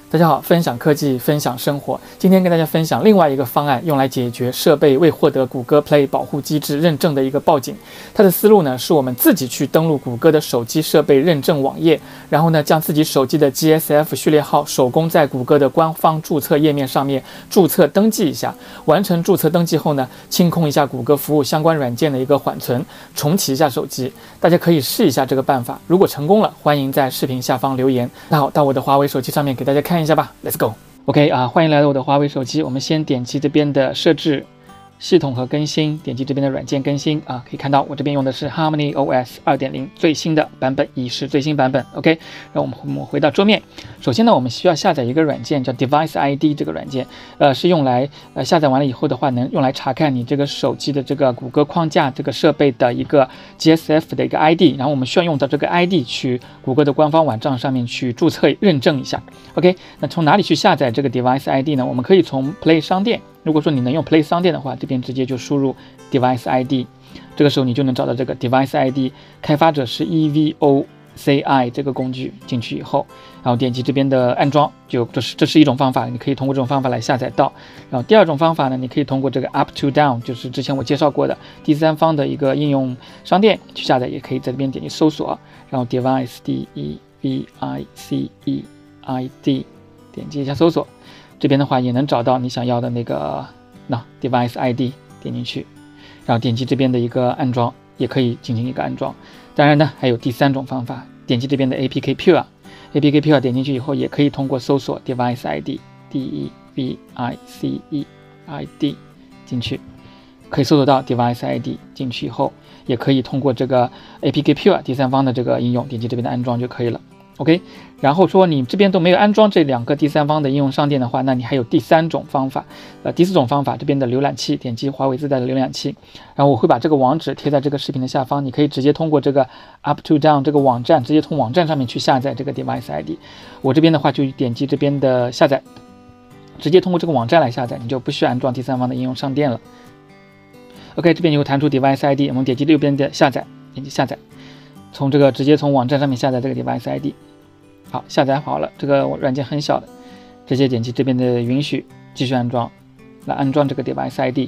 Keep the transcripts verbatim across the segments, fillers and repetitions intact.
大家好，分享科技，分享生活。今天跟大家分享另外一个方案，用来解决设备未获得谷歌 Play 保护机制认证的一个报警。它的思路呢，是我们自己去登录谷歌的手机设备认证网页，然后呢，将自己手机的 G S F 序列号手工在谷歌的官方注册页面上面注册登记一下。完成注册登记后呢，清空一下谷歌服务相关软件的一个缓存，重启一下手机。大家可以试一下这个办法，如果成功了，欢迎在视频下方留言。那好，到我的华为手机上面给大家看一下吧 ，Let's go。OK 啊，欢迎来到我的华为手机。我们先点击这边的设置、系统和更新，点击这边的软件更新啊，可以看到我这边用的是 Harmony O S 二点零 最新的版本，已是最新版本。OK， 让我们我们回到桌面。首先呢，我们需要下载一个软件，叫 Device I D 这个软件，呃，是用来呃下载完了以后的话，能用来查看你这个手机的这个谷歌框架这个设备的一个 G S F 的一个 I D， 然后我们需要用到这个 I D 去谷歌的官方网站上面去注册认证一下。OK， 那从哪里去下载这个 Device I D 呢？我们可以从 Play 商店。如果说你能用 Play 商店的话，这边直接就输入 Device I D， 这个时候你就能找到这个 Device I D， 开发者是 E V O C I 这个工具，进去以后，然后点击这边的安装，就这是这是一种方法，你可以通过这种方法来下载到。然后第二种方法呢，你可以通过这个 Up to Down， 就是之前我介绍过的第三方的一个应用商店去下载，也可以在这边点击搜索，然后 Device D E V I C E I D， 点击一下搜索。这边的话也能找到你想要的那个那 Device I D， 点进去，然后点击这边的一个安装，也可以进行一个安装。当然呢，还有第三种方法，点击这边的 A P K Pure，A P K Pure 点进去以后，也可以通过搜索 Device I D D E V I C E I D 进去，可以搜索到 Device I D， 进去以后，也可以通过这个 A P K Pure 第三方的这个应用，点击这边的安装就可以了。OK， 然后说你这边都没有安装这两个第三方的应用商店的话，那你还有第三种方法，呃，第四种方法，这边的浏览器，点击华为自带的浏览器，然后我会把这个网址贴在这个视频的下方，你可以直接通过这个 Up to Down 这个网站，直接从网站上面去下载这个 Device I D。我这边的话就点击这边的下载，直接通过这个网站来下载，你就不需要安装第三方的应用商店了。OK， 这边就会弹出 Device I D， 我们点击右边的下载，点击下载，从这个直接从网站上面下载这个 Device I D。好，下载好了，这个软件很小的，直接点击这边的允许，继续安装，来安装这个 Device I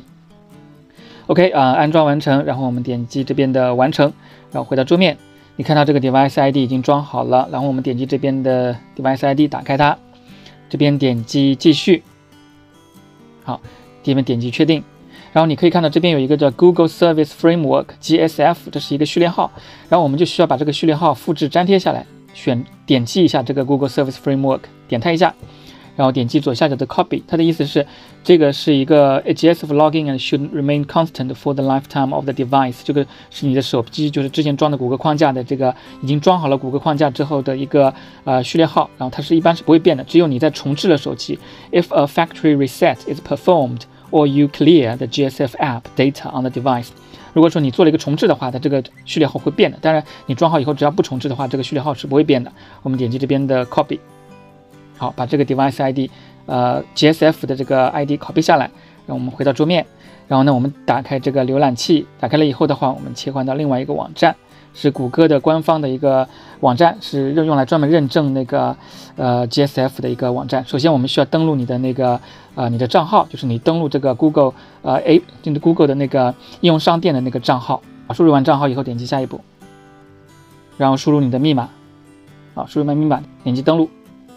D。OK 啊、呃，安装完成，然后我们点击这边的完成，然后回到桌面，你看到这个 Device I D 已经装好了，然后我们点击这边的 Device I D， 打开它，这边点击继续，好，这边点击确定。然后你可以看到这边有一个叫 Google Service Framework G S F， 这是一个序列号，然后我们就需要把这个序列号复制粘贴下来，选点击一下这个 Google Service Framework， 点它一下，然后点击左下角的 Copy， 它的意思是这个是一个 G S F login and should remain constant for the lifetime of the device， 这个是你的手机就是之前装的谷歌框架的这个已经装好了谷歌框架之后的一个呃序列号，然后它是一般是不会变的，只有你在重置了手机 ，if a factory reset is performed。or you clear the G S F app data on the device。如果说你做了一个重置的话，它这个序列号会变的。当然，你装好以后，只要不重置的话，这个序列号是不会变的。我们点击这边的 copy， 好，把这个 device I D， 呃 G S F 的这个 I D copy 下来，让我们回到桌面。然后呢，我们打开这个浏览器，打开了以后的话，我们切换到另外一个网站。是谷歌的官方的一个网站，是用来专门认证那个呃 G S F 的一个网站。首先我们需要登录你的那个呃你的账号，就是你登录这个 Google 呃 A 就是 Google 的那个应用商店的那个账号。输入完账号以后，点击下一步，然后输入你的密码，好，输入完密码，点击登录。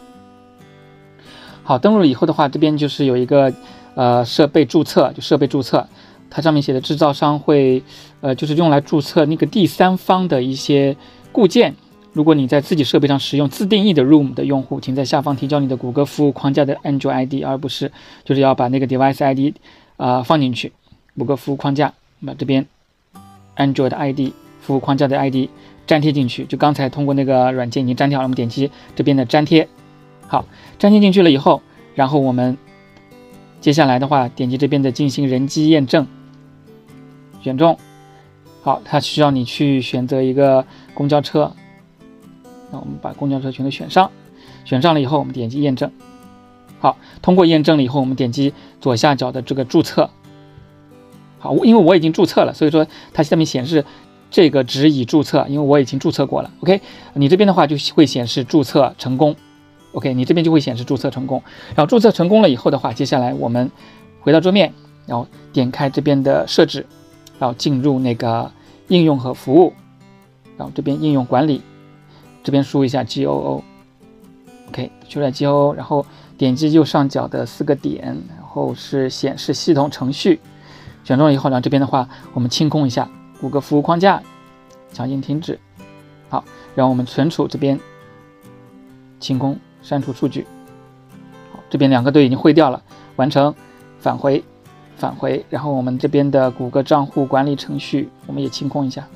好，登录了以后的话，这边就是有一个呃设备注册，就设备注册。它上面写的制造商会，呃，就是用来注册那个第三方的一些固件。如果你在自己设备上使用自定义的 room 的用户，请在下方提交你的谷歌服务框架的 Android I D， 而不是就是要把那个 Device I D 啊、呃、放进去。谷歌服务框架，把这边 Android I D 服务框架的 I D 粘贴进去。就刚才通过那个软件已经粘贴好了，我们点击这边的粘贴。好，粘贴进去了以后，然后我们接下来的话，点击这边的进行人机验证。选中，好，它需要你去选择一个公交车，那我们把公交车全都选上，选上了以后，我们点击验证，好，通过验证了以后，我们点击左下角的这个注册，好，因为我已经注册了，所以说它下面显示这个只已注册，因为我已经注册过了 ，OK， 你这边的话就会显示注册成功， OK， 你这边就会显示注册成功。然后注册成功了以后的话，接下来我们回到桌面，然后点开这边的设置，然后进入那个应用和服务，然后这边应用管理，这边输一下 G O O。OK， 输入 G O O， 然后点击右上角的四个点，然后是显示系统程序，选中了以后，然后这边的话，我们清空一下谷歌服务框架，强行停止。好，然后我们存储这边清空。删除数据，好，这边两个都已经汇掉了，完成，返回，返回，然后我们这边的谷歌账户管理程序，我们也清空一下，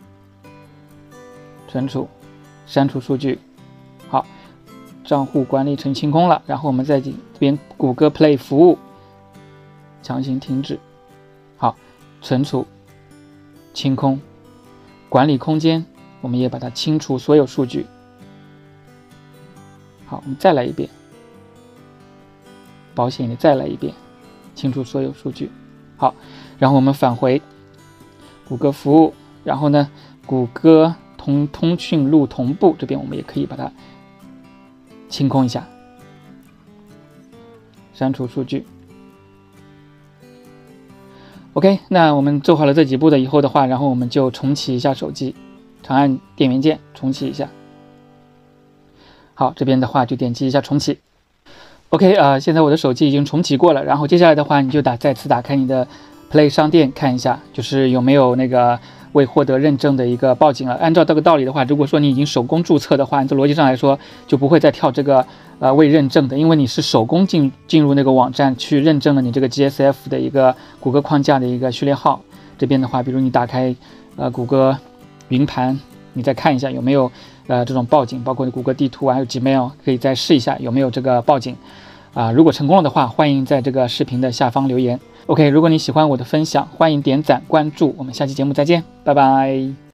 存储，删除数据，好，账户管理成清空了，然后我们在这边谷歌 Play 服务，强行停止，好，存储，清空，管理空间，我们也把它清除所有数据。好，我们再来一遍，保险的再来一遍，清除所有数据。好，然后我们返回谷歌服务，然后呢，谷歌通通讯录同步这边我们也可以把它清空一下，删除数据。OK， 那我们做好了这几步的以后的话，然后我们就重启一下手机，长按电源键重启一下。好，这边的话就点击一下重启。OK， 呃，现在我的手机已经重启过了，然后接下来的话，你就打再次打开你的 Play 商店看一下，就是有没有那个未获得认证的一个报警了。按照这个道理的话，如果说你已经手工注册的话，按照逻辑上来说，就不会再跳这个呃未认证的，因为你是手工进进入那个网站去认证了你这个 G S F 的一个谷歌框架的一个序列号。这边的话，比如你打开呃谷歌云盘，你再看一下有没有呃这种报警，包括谷歌地图啊，还有 Gmail， 可以再试一下有没有这个报警啊、呃。如果成功了的话，欢迎在这个视频的下方留言。OK， 如果你喜欢我的分享，欢迎点赞关注，我们下期节目再见，拜拜。